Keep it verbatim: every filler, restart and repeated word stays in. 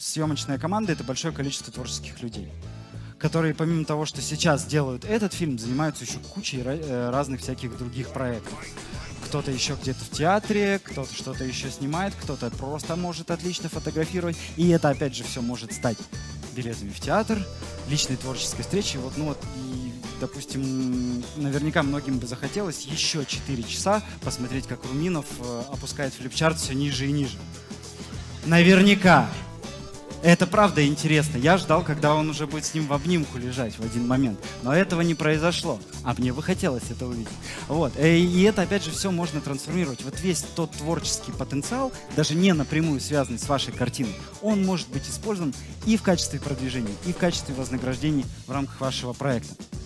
съемочная команда — это большое количество творческих людей, которые помимо того, что сейчас делают этот фильм, занимаются еще кучей разных всяких других проектов. Кто-то еще где-то в театре, кто-то что-то еще снимает, кто-то просто может отлично фотографировать. И это, опять же, все может стать билетами в театр, личной творческой встречей. Вот, ну вот, и, допустим, наверняка многим бы захотелось еще четыре часа посмотреть, как Руминов опускает флипчарт все ниже и ниже. Наверняка. Это правда интересно. Я ждал, когда он уже будет с ним в обнимку лежать в один момент. Но этого не произошло. А мне бы хотелось это увидеть. Вот. И это, опять же, все можно трансформировать. Вот весь тот творческий потенциал, даже не напрямую связанный с вашей картиной, он может быть использован и в качестве продвижения, и в качестве вознаграждений в рамках вашего проекта.